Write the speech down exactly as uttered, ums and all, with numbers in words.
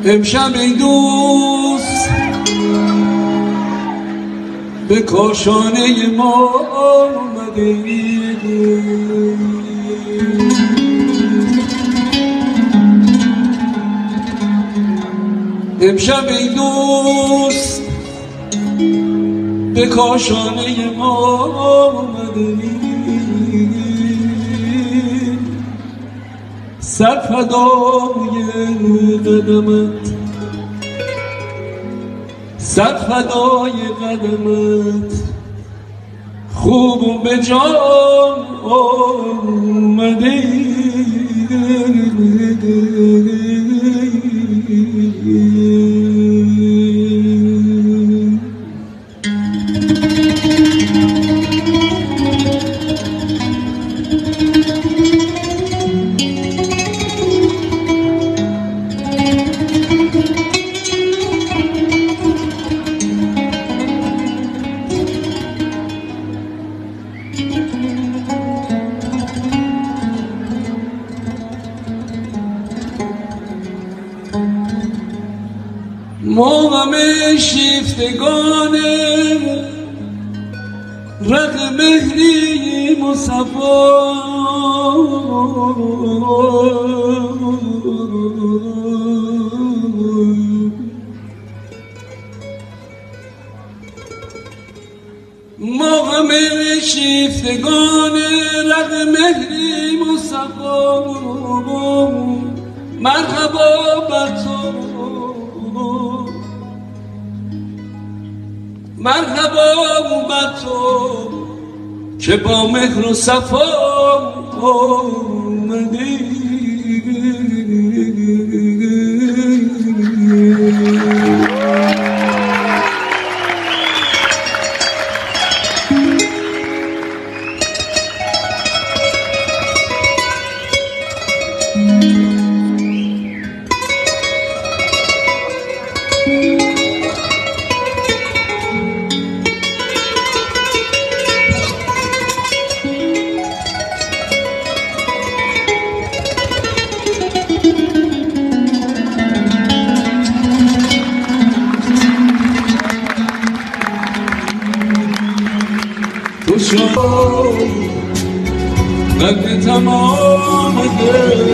امشب ای دوست به کاشانه ما آمده، امشب ای دوست به کاشانه ما آمده، سر فدای قدمت، سر فدای قدمت، خوب و به جان آمده. ما همه شیفتگان رق مهری مصطفی، ما همه شیفتگان رق مهری مصطفی، مرحبا بر تو، مرحبا بر تو که با مهر و صفا آمدی. تو شد قد تمام دل